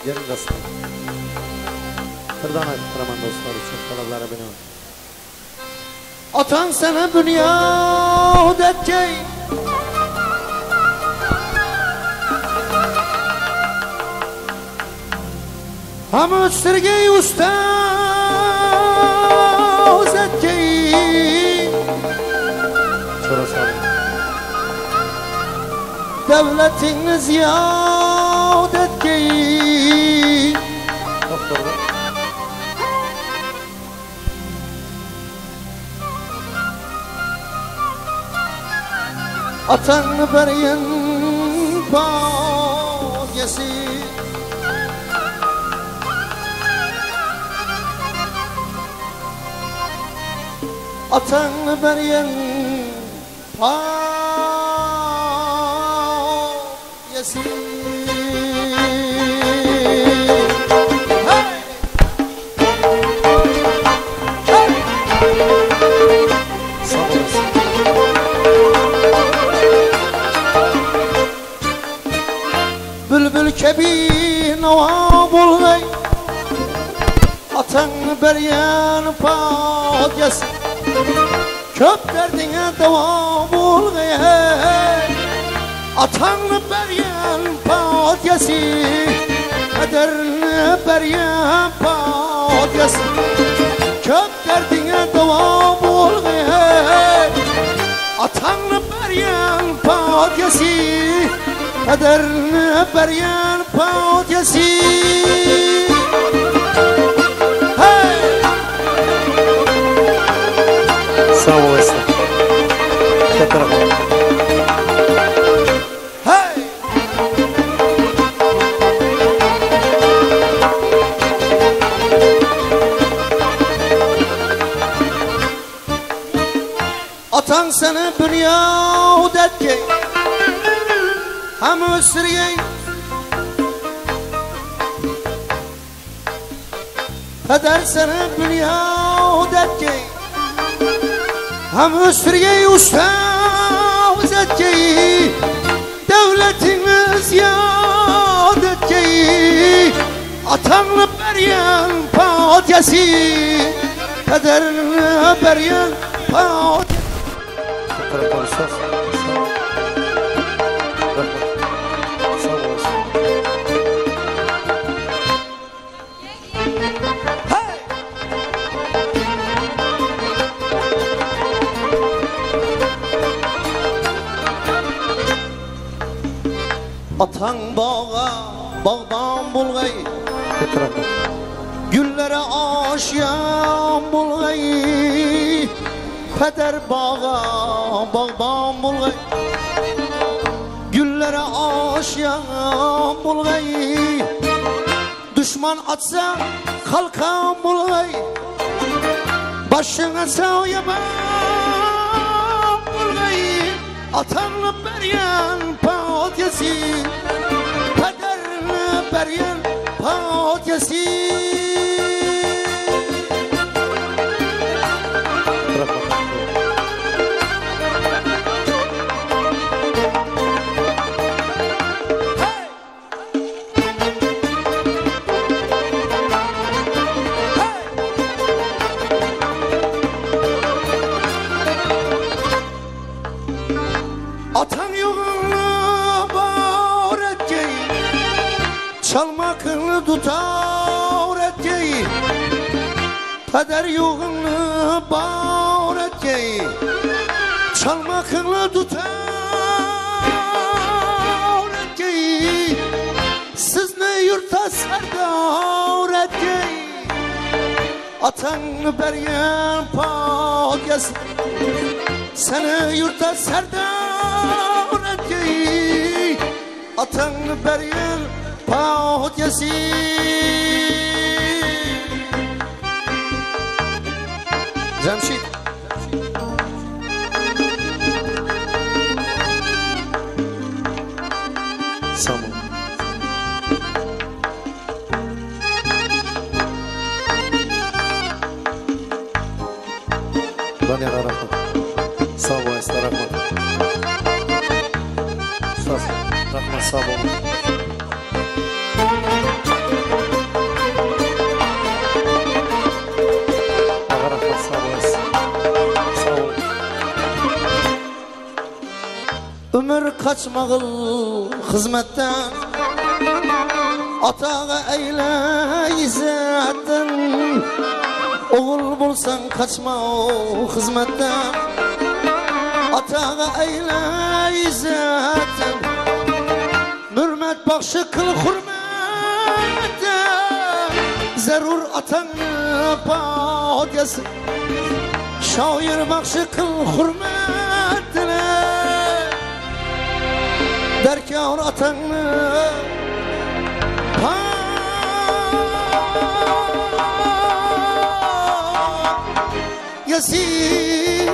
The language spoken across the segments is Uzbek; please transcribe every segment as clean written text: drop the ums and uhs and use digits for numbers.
Gelin dostlar. Kırdan ayıptıraman dostlar için talablara beni var. Atan sana bünyad etkeyi Ham östürgeyi ustaz etkeyi Şura sağlayın. Devletiniz yad etkeyi Doktor bey. Atan beryen pagesi Atan beryen pagesi Bülbül kebi nava bulgay Atan beryen padyası Köp derdine dava bulgay Atan beryen padyası Kaderine beryen padyası Köp derdine dava bulgay Atan beryen padyası Kaderine beryen padyası Hey! Sağ olasın. Katarım. Hey! Atan seni bünyad etkeyi Ham östürgeyi Kader seni bünyad etkeyi Ham östürgeyi ustaz etkeyi Devletiniz yad etkeyi Atanlı beryen padyası Kaderine beryen padyası Atan bağa, bağdan bulgay Güllere aşyan bulgay Kader bağa, bağdan bulgay Güllere aşyan bulgay Düşman atsa kalkan bulgay Başına sağ yaban bulgay Atanlı beryen padyası Kaderine beryen padyası Atan yolunu bağır etkeyi Çalmakını tutar etkeyi Kader yolunu bağır etkeyi Çalmakını tutar etkeyi Siz ne yurtta serdar etkeyi Atan beryen padyası Seni yurtta serdar etkeyi Atan beryen padyası Cemşit Samu Danyar Arafat Sağ olasın Rahmat Rahmat sağ olun kaçmağıl hizmetten, atağa eyle izzetten. Oğul bulsan kaçma o hizmetten, atağa eyle izzetten. Mürmet bakşı kıl hürmetten, zerur atanı pahat yesin. Şair bakşı kıl hürmetine, derkâr atanı yesin.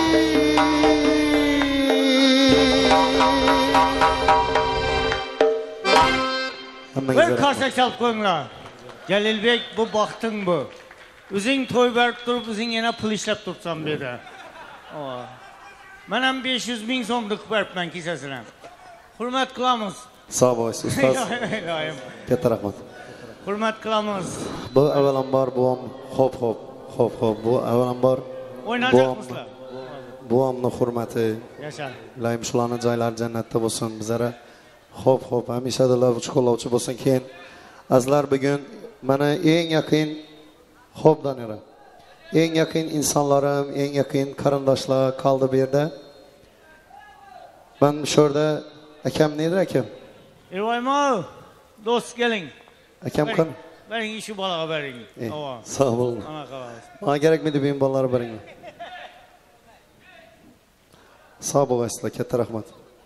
Bir karsak çalıp koyunlar. Celilbek bu baktın bu. Üzün toy verip durup üzün yine pul işlep tutsan bir de. Menem 500 bin somduk verip ben kisesine. Hürmet kılamız. Sağ olasın ustaz. Katta rahmat. Hürmet kılamız. Bu avvalambor buam hop. Bu avvalambor Oynayacak mısınlar? buamning hurmati. Yaşa. Ilohim shularning joylari jannatda bo'lsin. Bizlara hop hamisha qo'llovchi bo'lsin. Keyin azlar bugun mana eng yaqin hop danira. Eng yaqin insonlarim, eng yaqin qarindoshlar qoldi bu yerda. Ben shu yerda akam nedir akam? İrvayma, dost gelin. Akam qani? Verin işi balağa verin. Sağ olun. Ana kalalım. Bana gerekmedi benim balaları verin. Sağ olasınlar, katta rahmat.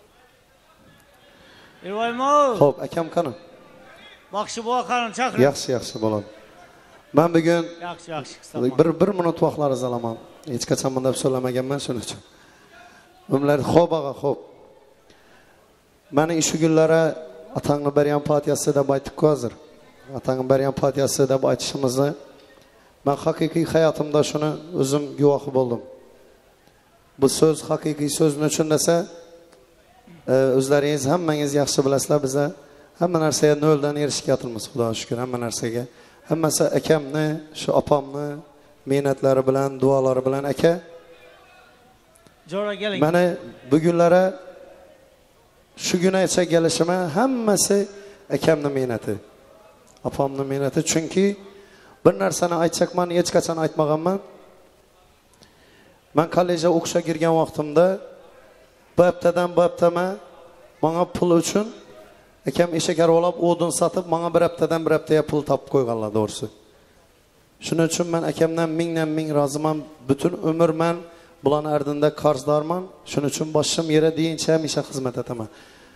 İrvayma. Hop, akam qani? Bakşı bu akarın çakırın. Yaxshi bo'ladi. Ben bugün Yaxshi. bir minut vaqtlaringizni alaman. Hech qachon bunday so'rlamaganman shuning uchun. Umlar xo'p ağa, xo'p. Meni shu kunlari atangni bergan partiyasi deb aytib hozir. Atangni bergan partiyasi deb aytishimizni ben haqiqiy hayotimda shuni o'zim guvohi bo'ldim. Bu so'z haqiqiy so'zni tushunsa, o'zlaringiz hammangiz yaxshi bilasizlar, biza hamma narsaga noldan erishganmiz, Xudoga shukr, hamma narsaga. Hammasi akamni, shu opamni mehnatlari bilan, duolari bilan aka. Jora keling. Mana bu kunlara shu kungacha kelishime hammasi akamni mehnati. Opamni mehnati, chunki bir narsani aytchakman, hech qachon aytmaganman. Ben kollejga o'qishga kirgan vaqtimda bu haftadan bu haftama bana pul uchun akam eshak arvolab o'din satib, bana bir haftadan bir haftaya pul topib qo'yganlar doğrusu. Shuning uchun men akamdan ming roziman. Bütün ömür men bularni ardında qarzdorman. Shuning uchun boshim yere deyincha hamisha xizmat etaman.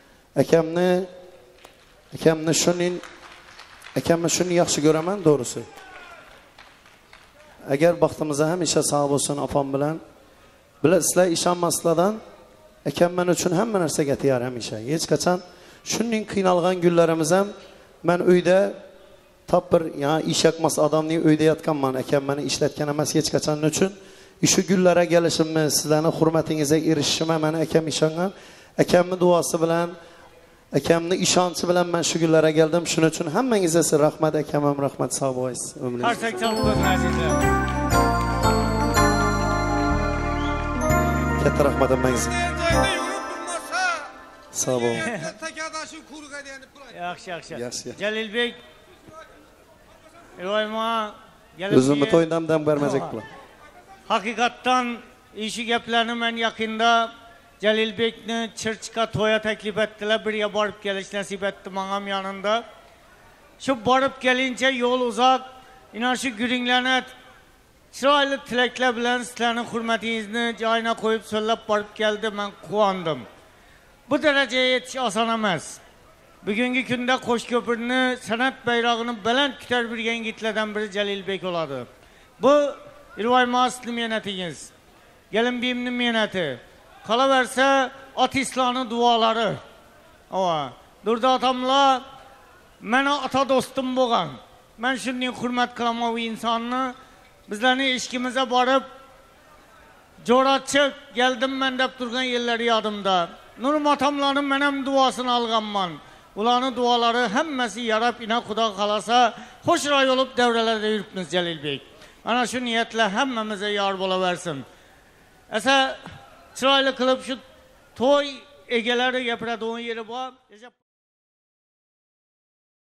Akamni shuni yaxshi ko'raman doğrusu. Agar baxtimizda hamisha sog' bo'lsin opam bilan, sizlar ishonmaslardan akam men uchun hamma narsaga tayyor hamisha. Hech qachon shunning qiynalgan kunlarimiz ham men uyda top bir ish yakmas odamning uyda yotganman. Akam meni ishlatgan emas hech qachon uchun. Shu kunlarga kelishimni, sizlarning hurmatingizga erishishimga meni akam ishongan. Akamning duosi bilan, akamning ishonchi bilan men shu kunlarga keldim. Shuning uchun hammangizga rahmat, akamam rahmat, sog' bo'lasiz. Qarsak chalib azizlar. Katta rahmat hammangizga. Sağ olun. Yaxshi. Celilbek. İrvayma. Özümü to'ydan vermeyecek bular. Hakikattan işi gaplarni men yakında Celilbekni Chirchka to'ya taklif ettiler. Birga borib kelish nasib etdi mangam yanında. Şu borib kelince yol uzak. İnan şu güninglarni chiroyli tilaklar bilan sizlarning hurmatingizni joyina qo'yib so'llab borib keldi. Men quvondim. Bu dereceye yetiş oson emas. Bugungi kunda Qo'shko'pirni san'at bayrog'ini baland ko'tarib yurgan yigitlardan biri Celilbek oladi. Bu İrvayma asli mehnatingiz. Gelin biyimni mehnati. Qolaversa artistlarning duolari. Durda atamlar meni ata do'stim bo'lgan. Men shunday hurmat qilaman bu insonni. Bizlarning ishkimizga borib jo'ratchiq geldim men deb turgan yillar yodimda. Nurum atamlarning men ham duosini olganman. Ularning duolari hammasi yarab ina Xudo xolasa xo'shroy bo'lib davralarda yuribmiz Celilbek. Ana shu niyatlar hammamizga yor bo'laversin. Esa chiroyli qilib shu to'y egeleri gapiradigan yeri bor.